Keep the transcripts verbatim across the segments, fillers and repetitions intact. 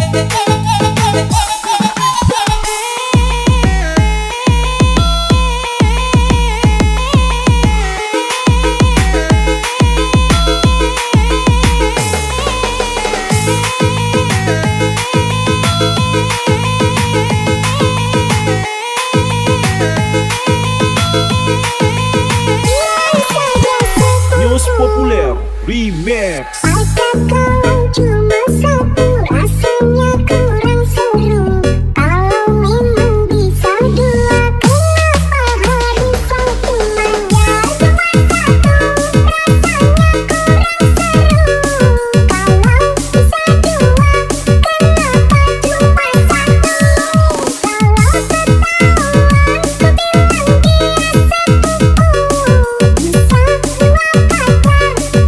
Populer Remix. Ada kawan cuma satu, rasanya kurang seru. Kalau memang bisa dua, kenapa harus satu? Manja cuma satu, rasanya kurang seru. Kalau bisa dua, kenapa cuma satu? Kalau ketahuan, ku bilang dia sepupu. Bisa dua kata,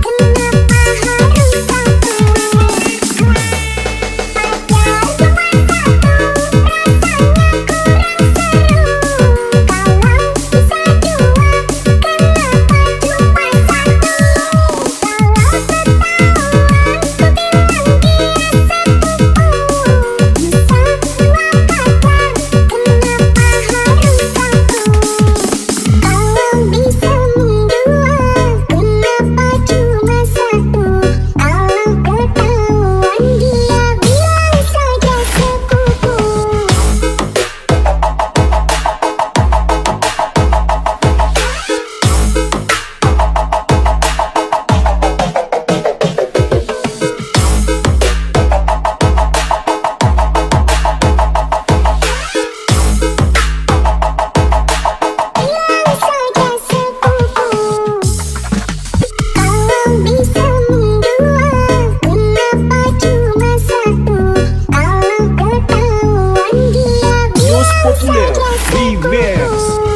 Populer Remix.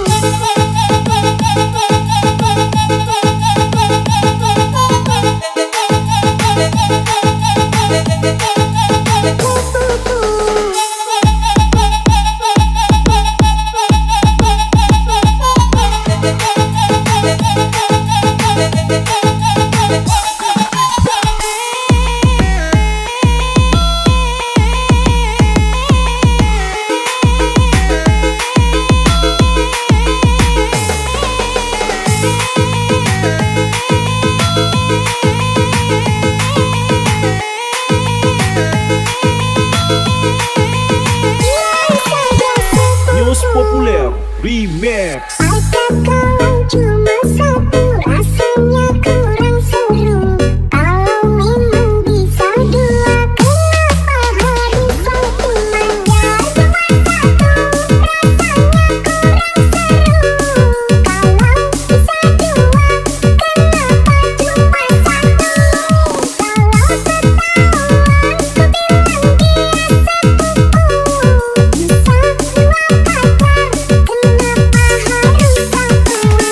Populer Remix. Ada kawan cuma satu, rasanya kurang seru. Kalau memang bisa dua, kenapa harus satu? Manja cuma satu, rasanya kurang seru. Kalau bisa dua, kenapa cuma satu? Kalau ketahuan, ku bilang dia sepupu. Bisa dua kata, kenapa harus satu?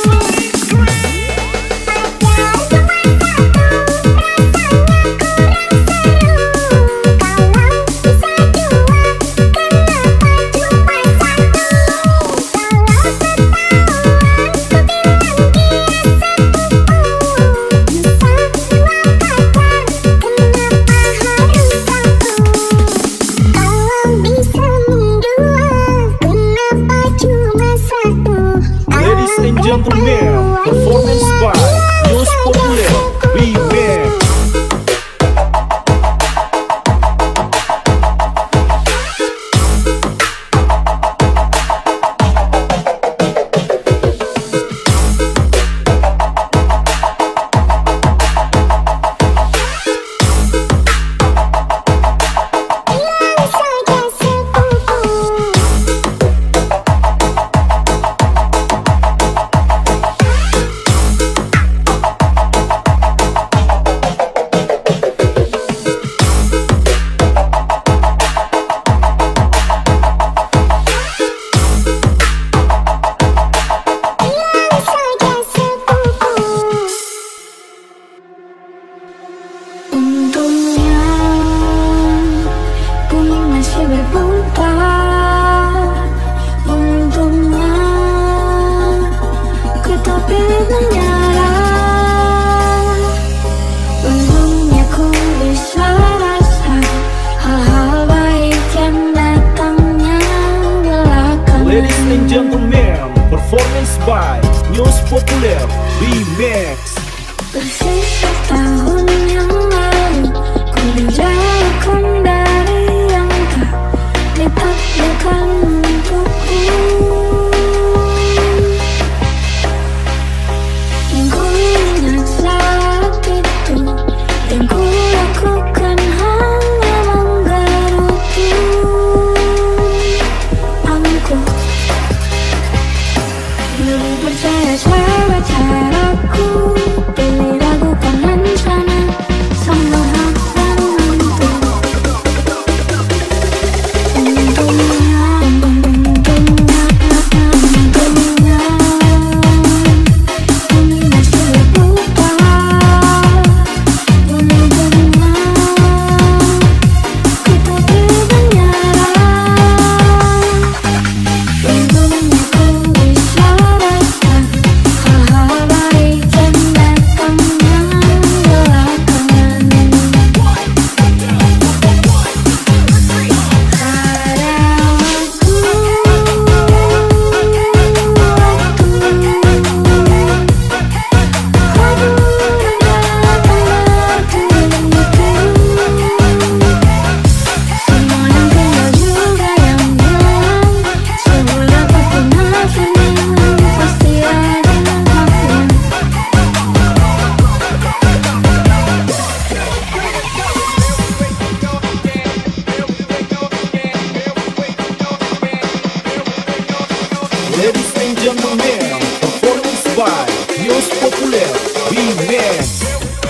Populer Remix.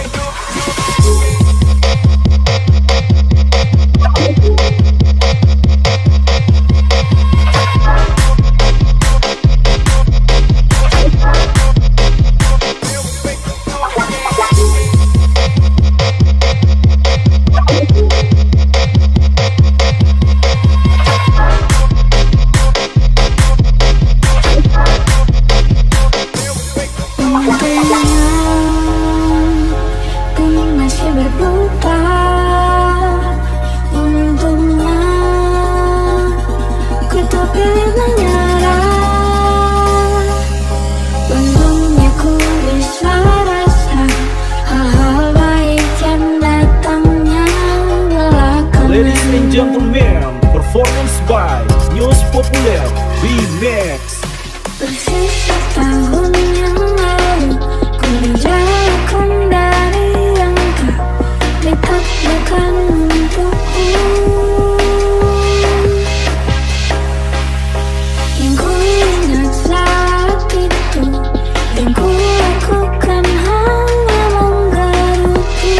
Ladies and gentlemen, performance by News Populer Remix. Bersisa tahun yang lalu, ku dijauhkan dari yang tak ditakdirkan untukku. Yang ku ingat saat itu, yang ku lakukan hanya menggerutu.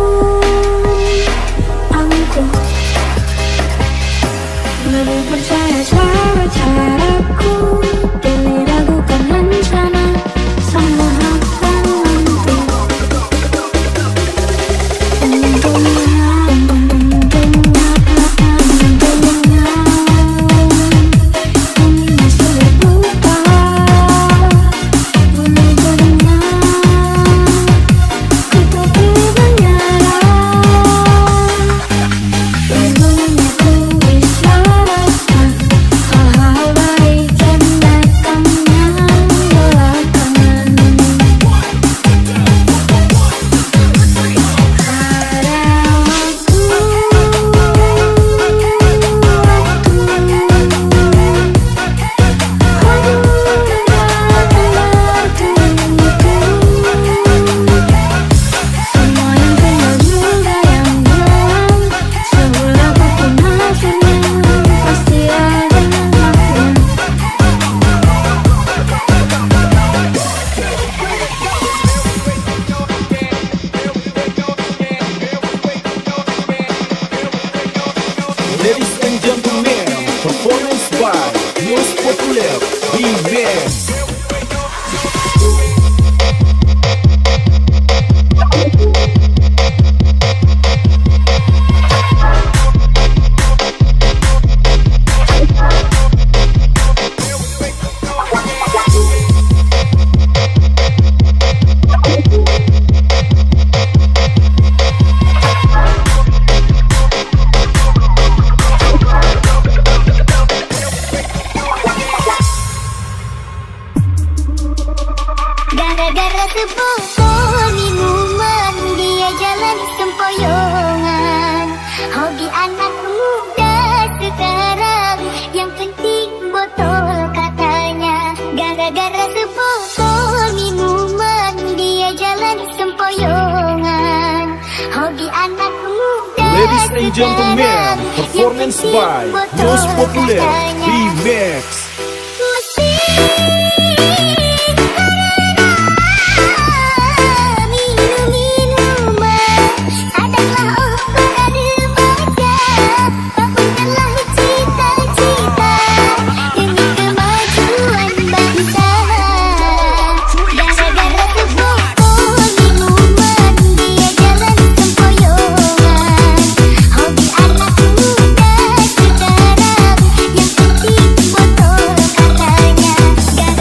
Aku lebih percaya cara-caraku, diragukan rencana sama apa nanti. Untungnya, untungnya, untungnya ini masih berlupa. Untungnya ku tak menyerah. Untungnya ku bisa rasa hal-hal baik yang datangnya belakangan. Semua yang tinggal juga yang hilang, sebelah apapun hasilnya pasti ada makna. Ladies and gentlemen, performance by News Populer Remix. Gara-gara sebuah minuman, dia jalan sempoyongan. Hobi anak muda sekarang, yang penting botol katanya. Gara-gara sebuah minuman, dia jalan sempoyongan. Hobi anak muda Ladies and gentlemen, sekarang, performance yang by penting botol News Populer katanya. Remix. Gara-gara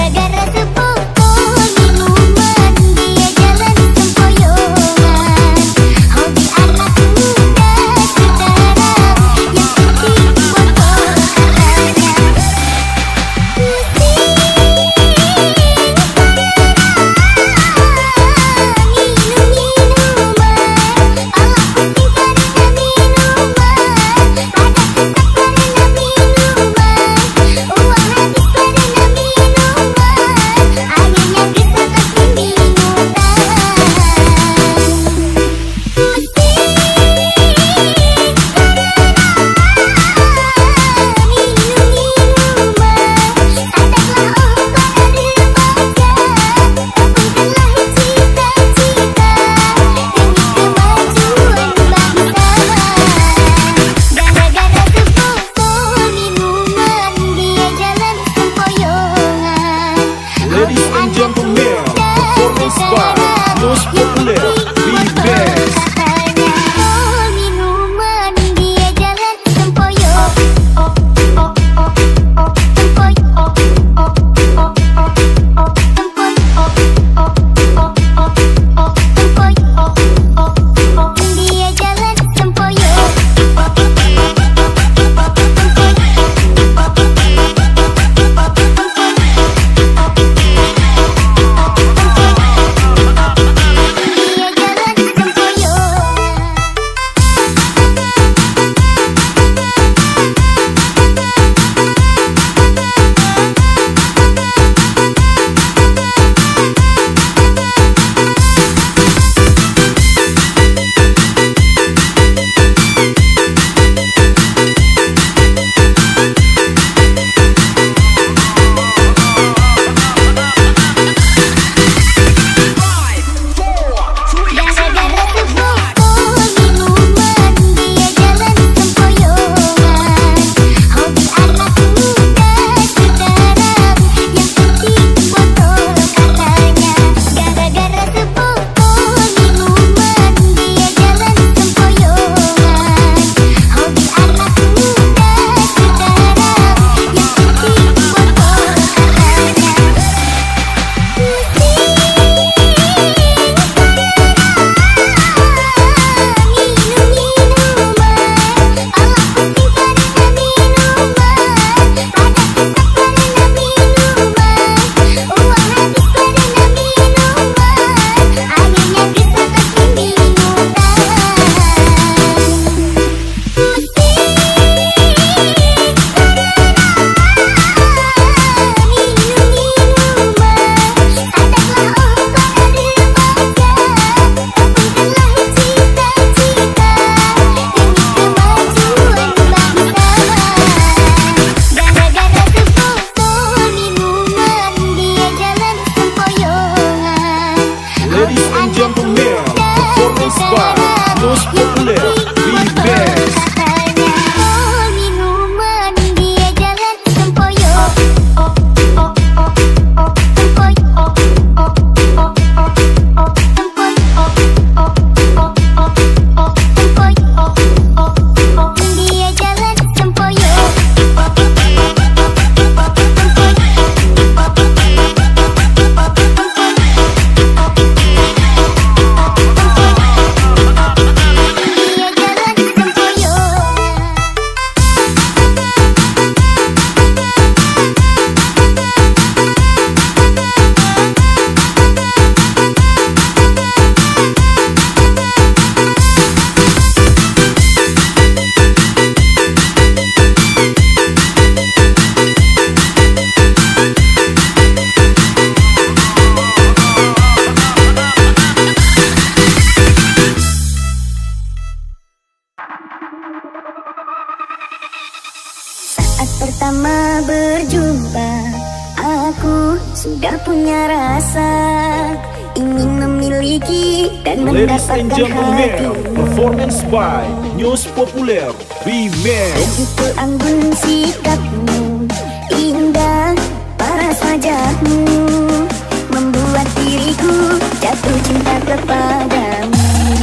Saat pertama berjumpa, aku sudah punya rasa ingin memiliki dan Ladies and mendapatkan gentlemen, hatimu. performance by News Populer Remix. Begitu anggun sikapmu, indah paras wajahmu, membuat diriku jatuh cinta kepadamu.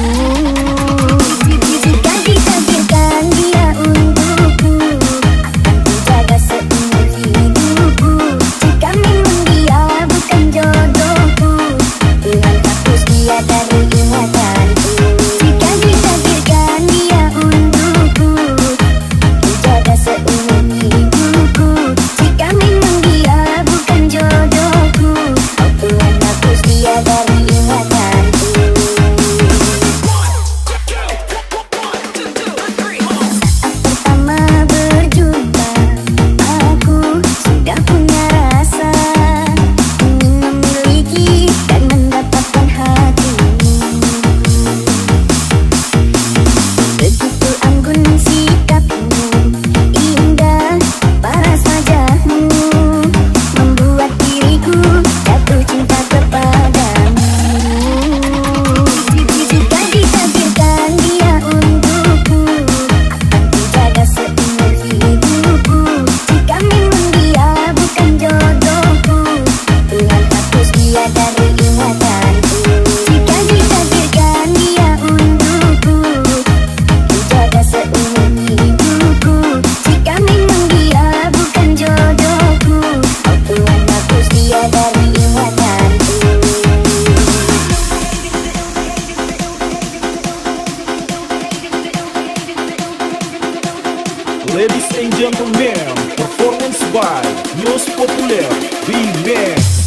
Jika ditakdirkan dia untukku, akan kujaga seumur hidupku. Jika memang dia bukan jodohku, Tuhan hapus dia dari ingatanku. Jika ditakdirkan dia untukku, kujaga seumur hidupku. Jika memang dia bukan jodohku, oh Tuhan hapus dia dari ingatanku. Ladies and gentlemen, performance by News Populer Remix.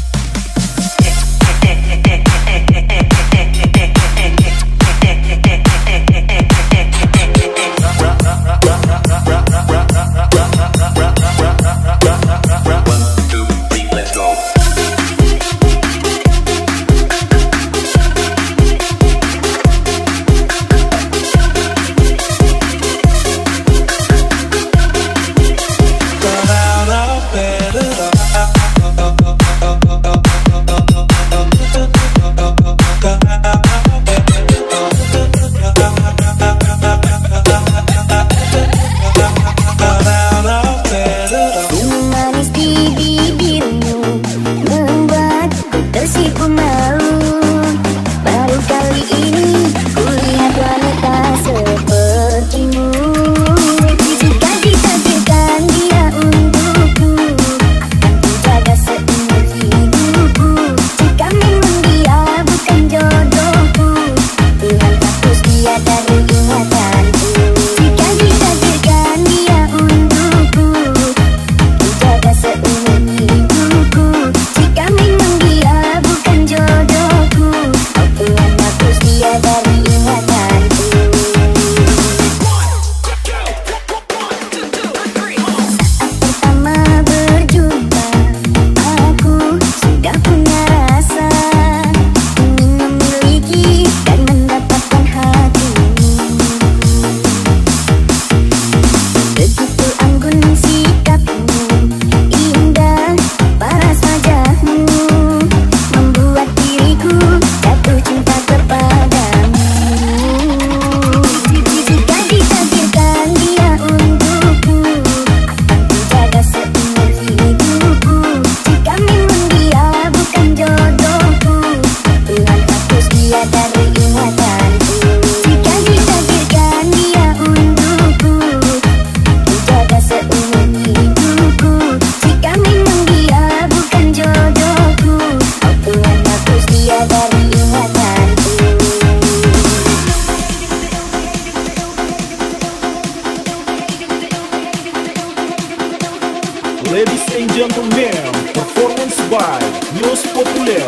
Ladies and gentlemen, performance by News Populer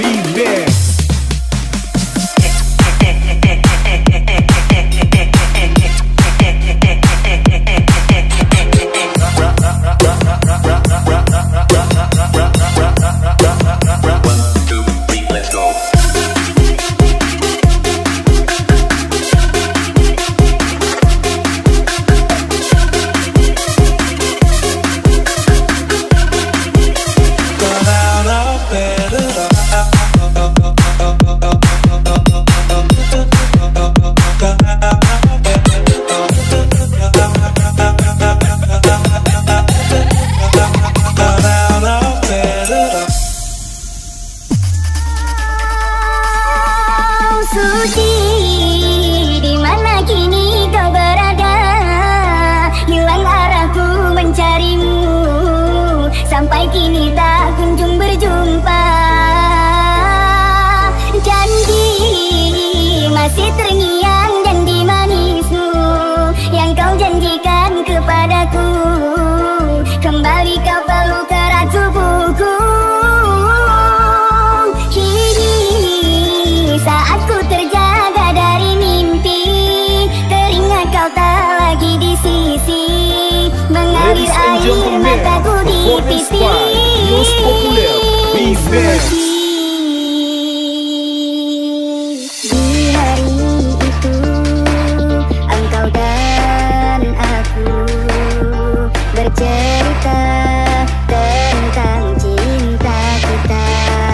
Remix. kepadaku. Kembali kau peluk erat tubuhku. Kini saat ku terjaga dari mimpi, teringat kau tak lagi di sisi. Mengalir air mataku di pipi. Most popular Remix. Di hari itu engkau dan aku bercerita tentang cinta kita.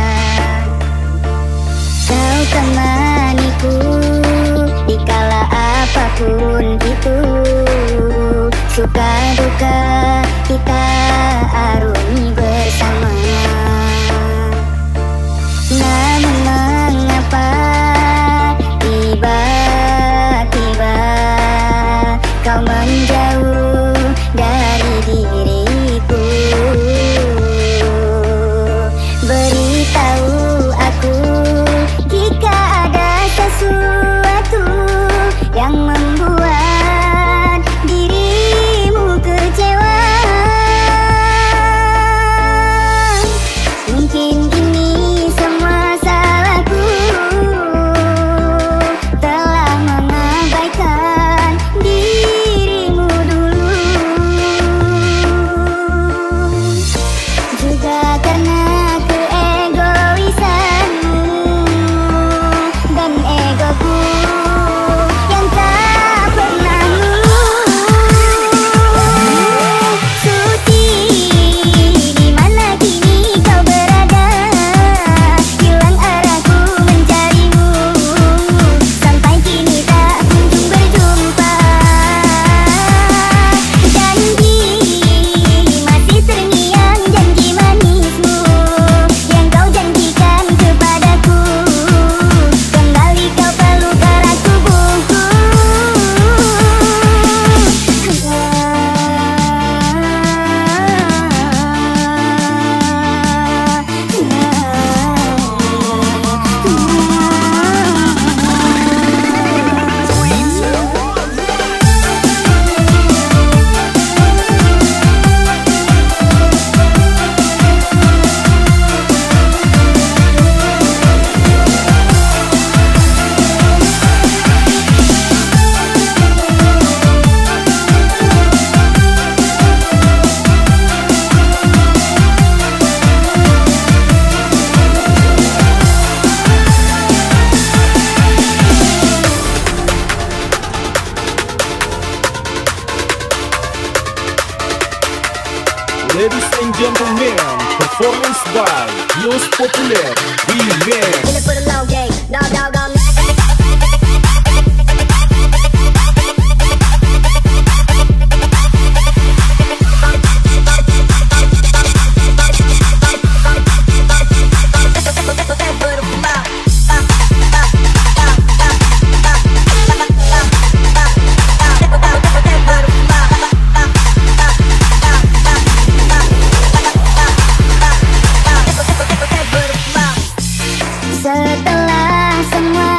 Kau temaniku di kala apapun itu. Suka duka kita arungi bersama. Namun mengapa tiba-tiba kau menjauh dari diriku? Beritahu aku jika ada sesuatu yang membuat dirimu kecewa. Mungkin ini semua salahku, telah mengabaikan dirimu dulu. Juga karena keegoisanmu dan egoku yang tak pernah luluh. Suci, di mana kini kau berada? Hilang arahku mencarimu, sampai kini tak kunjung berjumpa. Janji masih terngiang, janji manismu yang kau janjikan kepadaku. Kembali kau peluk erat tubuhku. Ladies and gentlemen, performance by Most Popular Remix. In it for the long game, dog, dog, dog. Setelah semua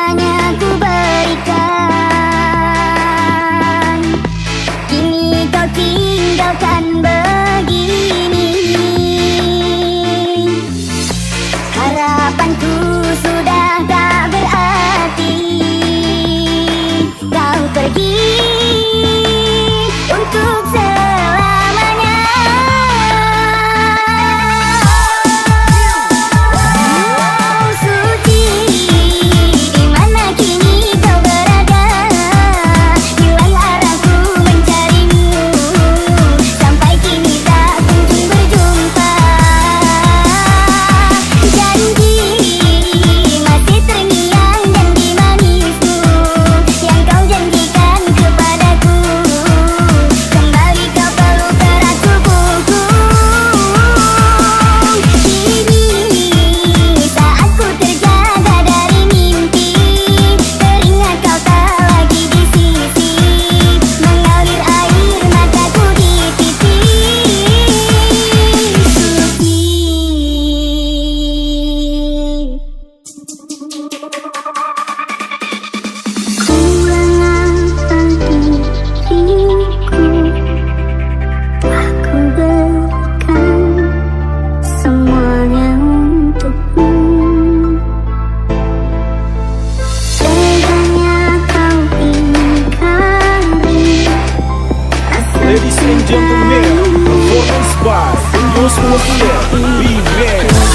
Ladies and gentlemen, performance by Yus Populer Remix.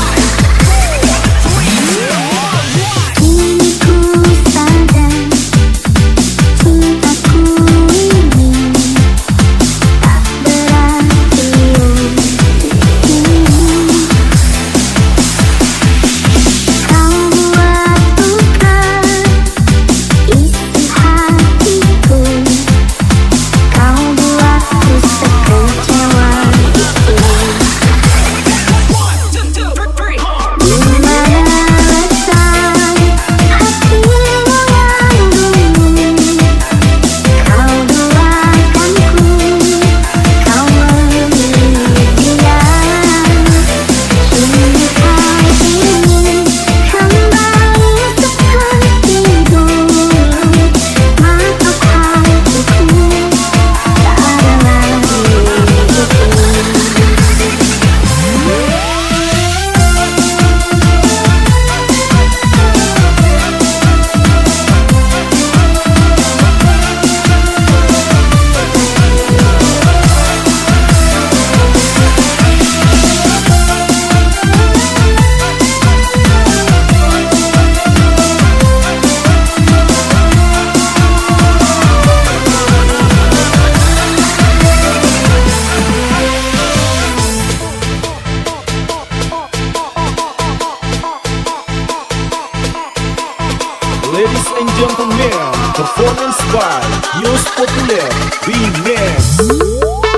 Ladies and gentlemen, performance by Yus Populer Remix.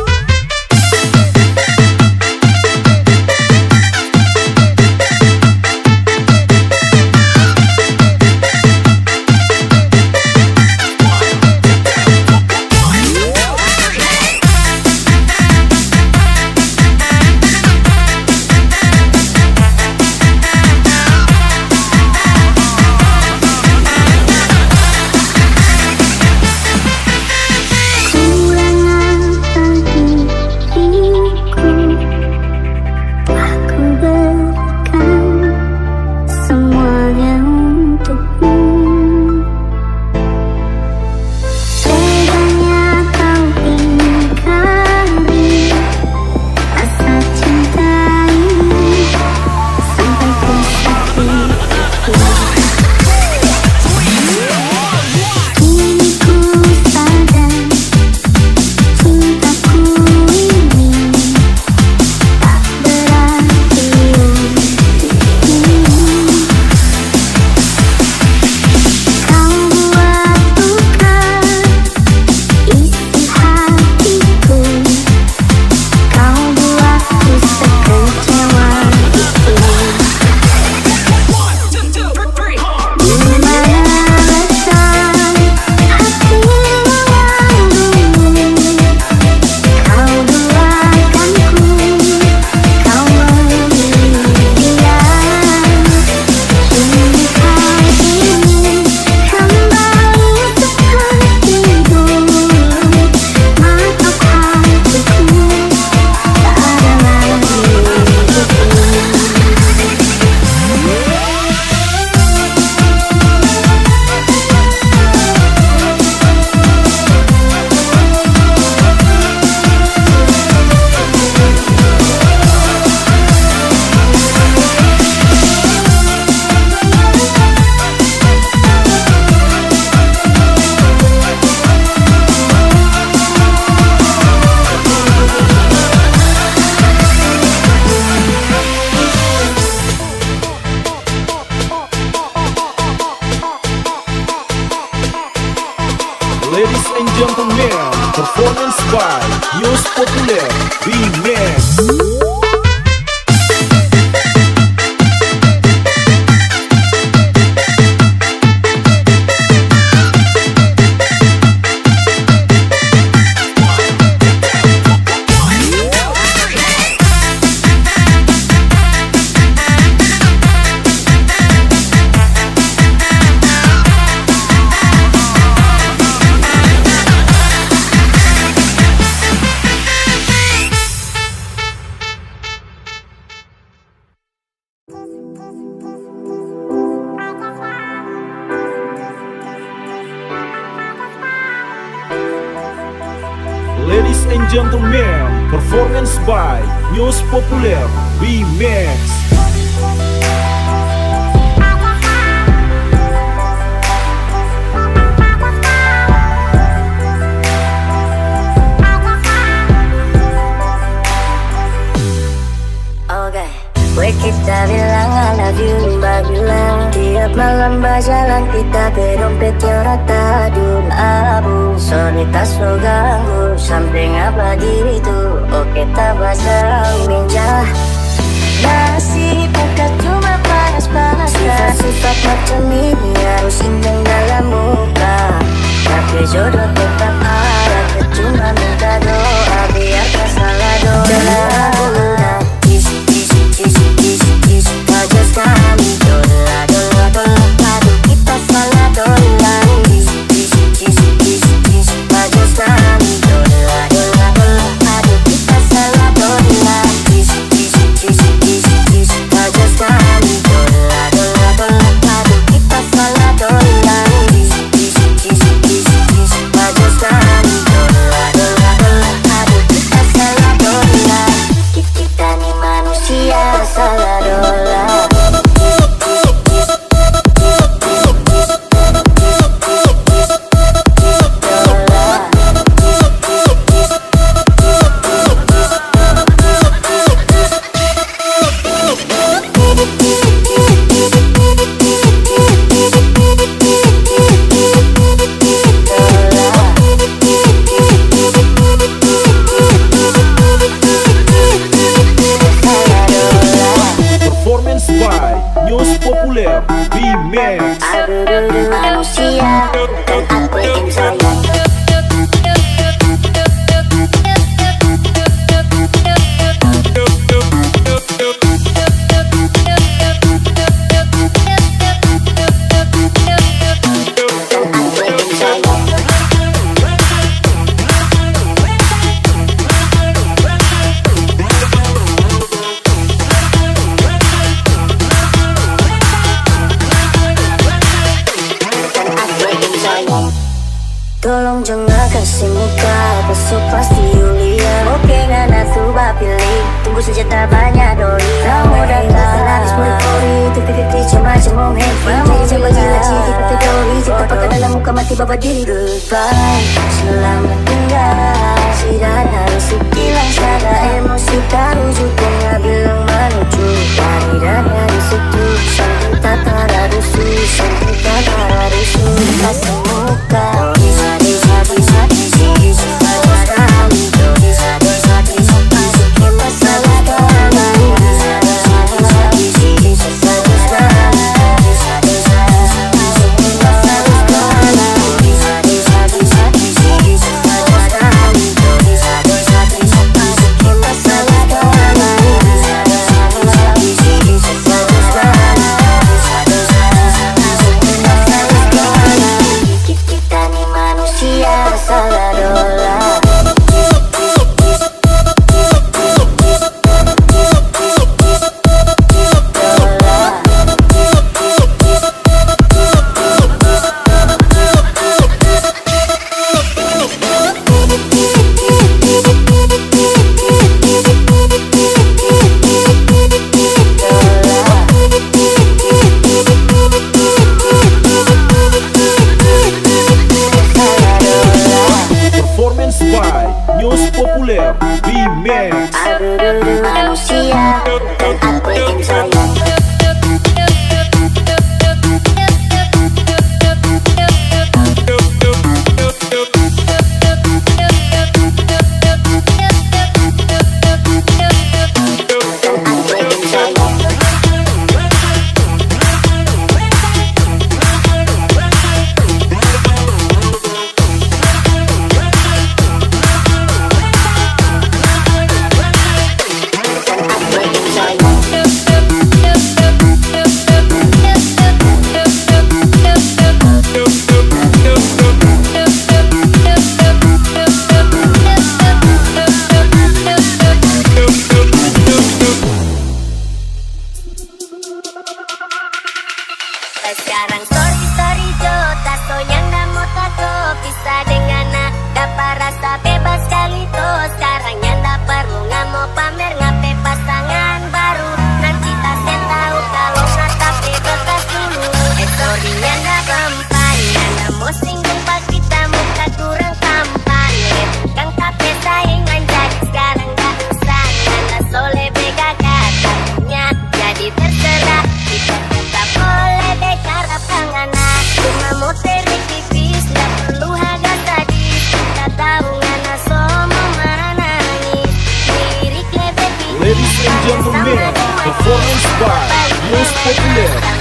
Ladies and gentlemen, performance by Yus Populer Remix. and gentlemen, performance by News Populer Remix. Gue kita bilang I love you, Mbak bilang tiap malam berjalan kita berompet yang rata dun abu. Sorry tas lo ganggu, samping apa gitu. Oke tak basah minjah. Nasi bukan cuma panas-panas. Sifat-sifat macam ini harus indah dalam muka. Tapi jodoh tetap ada, cuma minta doa biar tak salah doa. News Populer Remix. Aduh manusia dan aku yang sayang. Tolong jangan kasih muka, besok pasti Yulia. Oke ngana tuh pilih, tunggu saja tak banyak doi. Kamu datang habis puri-puri, tipi-tipi macam mau handphone. Jadi coba gila cik, kita doi. Kita pakai dalam muka mati babat diri. Goodbye, selamat tinggal. Si dan harus hilang sada emosi taruju. Tengah bilang menuju dari dan dari situ. Sampai tak tararusu, sampai tak tararusu. Kasih muka. News Populer Remix. Aduh manusia dan aku yang sayang. We'll be right back.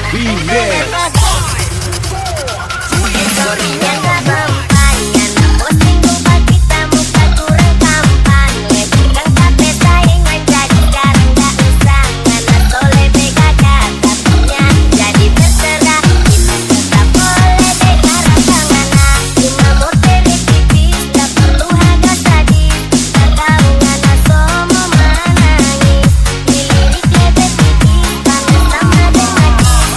Remix. Historinya gak mempan, nyana posting lupa kita muka kurang tampan. Lebihkan kape saingan jadi sekarang gak usah. Ngana soleh bega kata punya, jadi terserah. Kita tetap boleh dekara ngana. Cuma mau teri tipis, gak perlu harga sadis. Tak tahu ngana somo menangis. Dilirik lebih tipis, tangan sama dengan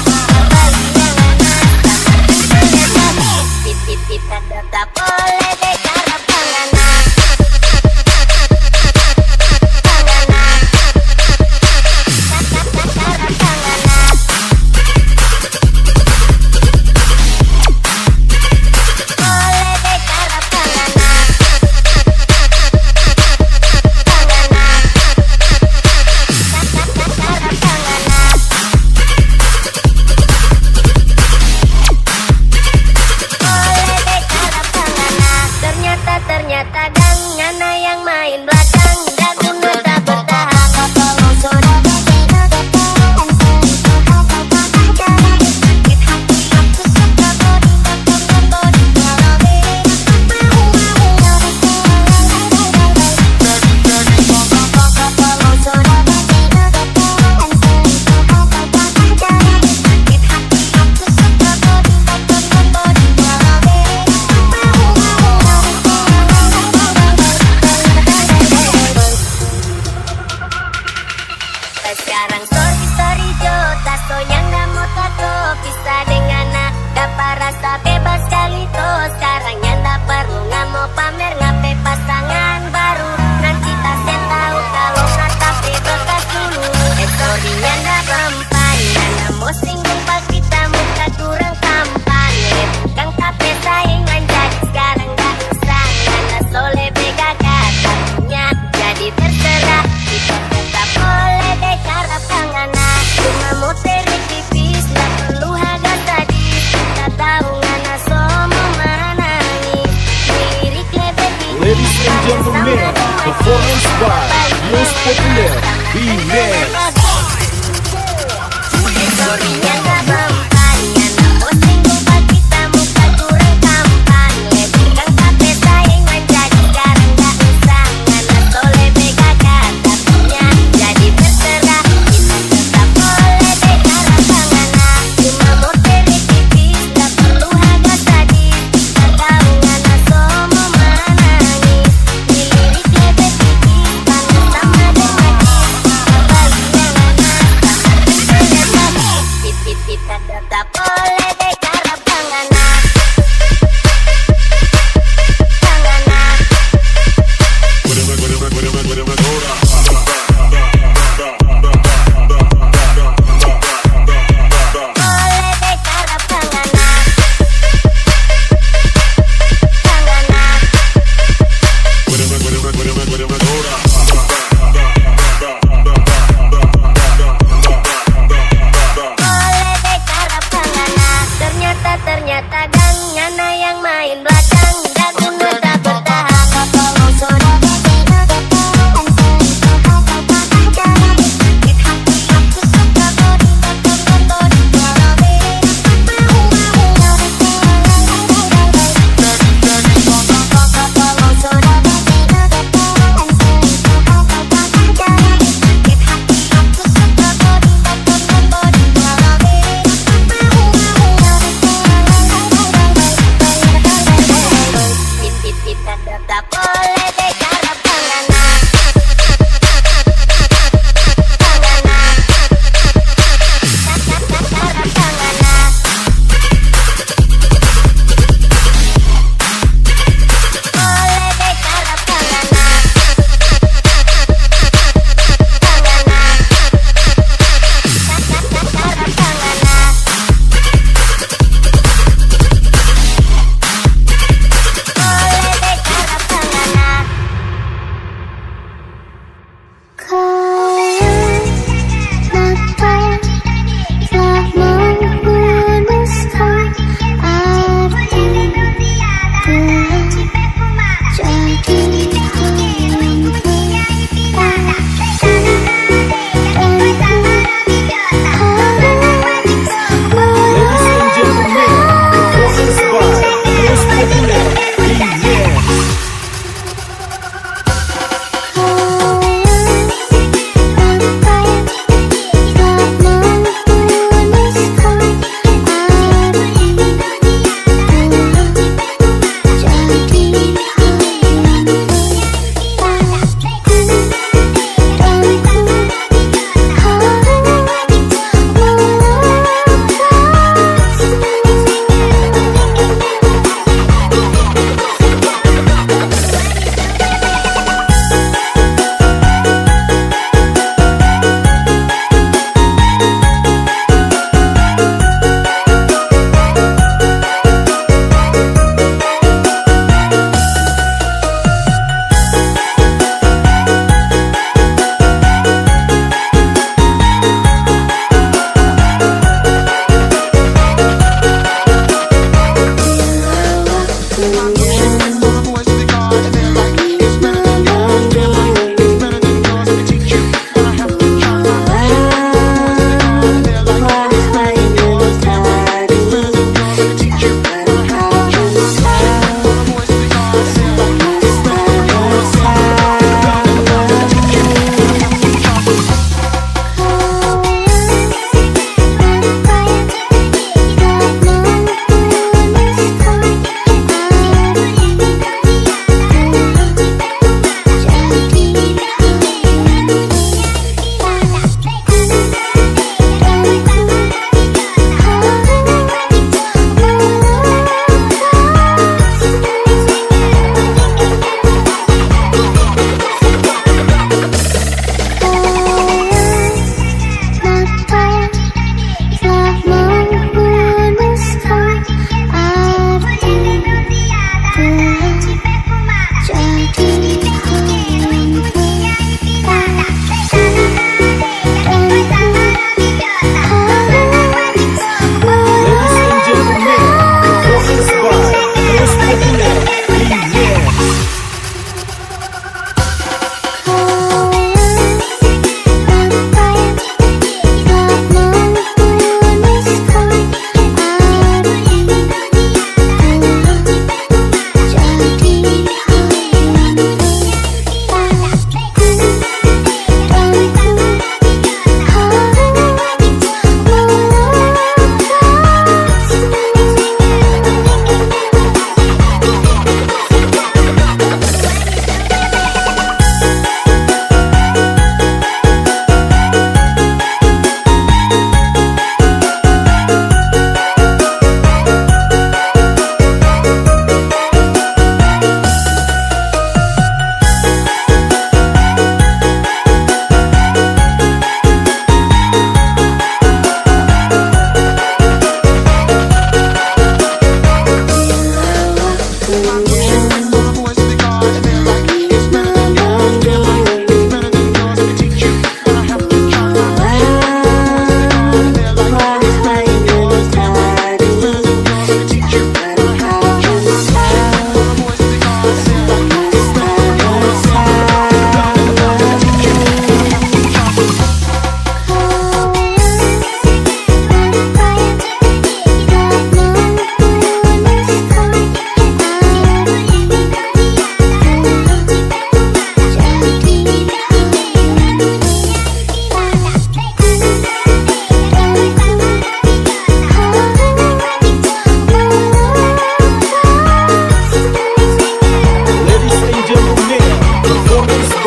kita tetap boleh dekara pangana. Pangana dekara pangana. Boleh dekara pangana. Pangana dekara pangana. Ternyata ternyata dang ngana yang main belakang dan guna tak bertahan. Kalau sudah sakit hati aku suka body body body body. Kalau sudah sakit hati aku suka body body body body. Sekarang sorry sorry Jo, tato yang gak mau tato pisah dengan nak, dapat rasa bebas kali to. Sekarang yang tak perlu nggak mau pamer ngape pasangan baru. Nanti tak sen tahu kalau nggak tapi bekas dulu. Eh sorry yang gak mempan, karena mau singgung pas kita muka kurang tampan. Bukan kape saingan jadi sekarang gak usah. Karena soleh bega kata punya, jadi terserah. Kita tetap boleh dekara pangana. Cuma mau teri tipis, gak perlu harga sadis. Tak tahu ngana somo menangis. Lirik lebih tinggi. Ladies and gentlemen, performance by Most Popular Remix. Historinya gak mempan, nyana posting lupa kita muka kurang tampan. Lebihkan kape saingan jadi sekarang gak usah. Ngana soleh bega kata punya, jadi terserah. Kita tetap boleh dekara pangana. Cuma mau teri tipis, gak perlu harga sadis. Tak tahu ngana somo menangis. Dilirik lebih tipis, tangan sama dengan kembali yang ngana. Sama terserah.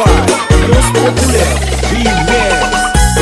by Los Populer Remix.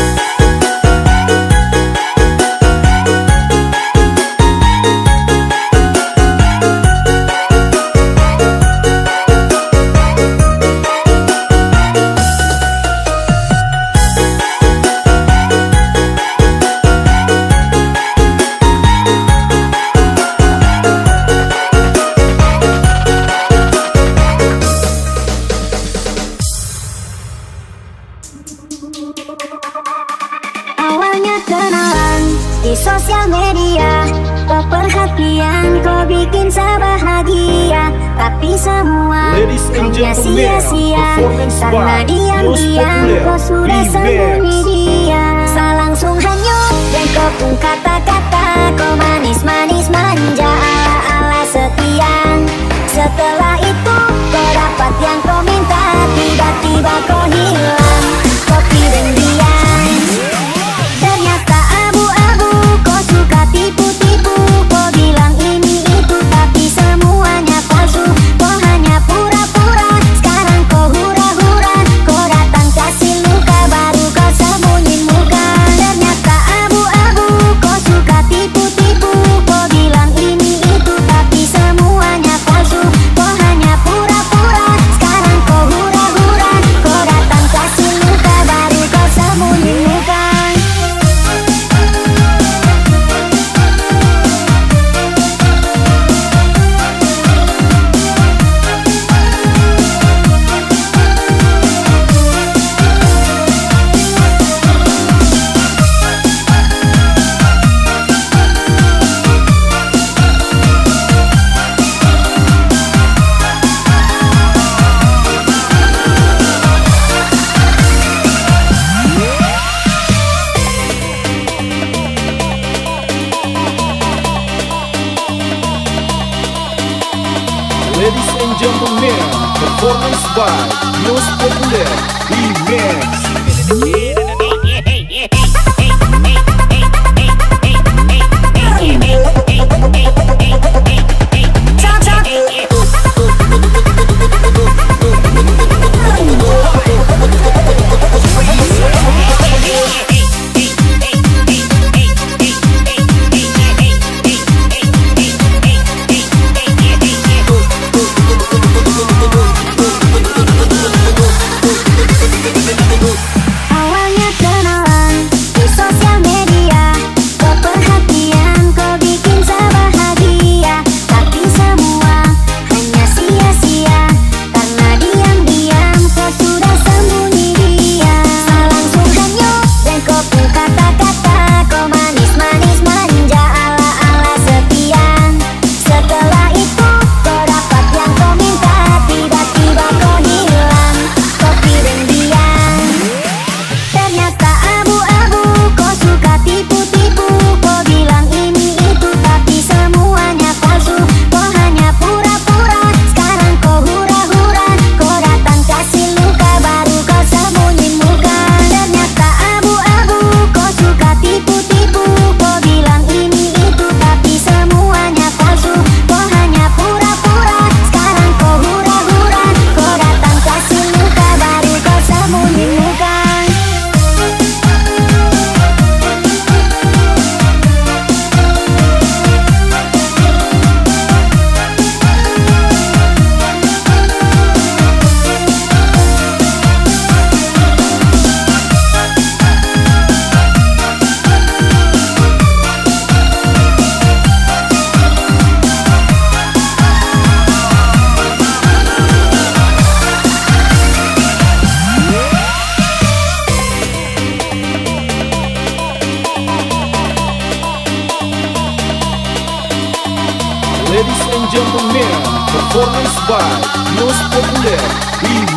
Awalnya kenalan di sosial media, kau perhatian, kau bikin saya bahagia. Tapi semua Ladies and hanya gentlemen, sia-sia, performance karena by diam-diam Los Populer kau sudah Remix. sembunyi dia. Saya langsung hanyut dan kau pun kata-kata, kau manis-manis manja ala-ala setia. Setelah itu kau dapat yang kau minta, tiba-tiba kau hilang, kau kirim dia. Ternyata abu-abu, kau suka tipu-tipu. Kau bilang ini itu tapi semuanya palsu. Kau hanya pura-pura, sekarang kau hura-hura. Kau datang kasih luka, baru kau sembunyi muka. Ternyata abu-abu, kau suka tipu-tipu. Kau bilang ini itu tapi semuanya palsu. Kau hanya pura-pura, sekarang kau hura-hura. Kau datang kasih luka, baru kau sembunyi muka. Ladies and gentlemen, performance by Los Populer Remix. Awalnya kenalan di sosial media, kau perhatian, kau bikin saya bahagia. Tapi semua hanya sia-sia, karena diam-diam kau sudah sembunyi dia. Saya langsung hanyut dan kau pun kata-kata, kau manis-manis manja ala-ala setia. Setelah itu kau dapat yang kau minta, tiba-tiba kau hilang, kau kirim dia. Ternyata abu-abu, kau suka tipu-tipu. Kau bilang ini itu tapi semuanya palsu. Kau hanya pura-pura, sekarang kau hura-hura. Kau datang kasih luka, baru kau sembunyi muka. Ternyata abu-abu, kau suka tipu-tipu. Kau bilang ini itu tapi semuanya palsu. Kau hanya pura-pura, sekarang kau hura-hura. Kau datang kasih luka, baru kau sembunyi muka. Ladies and gentlemen, performance by Los Populer Remix.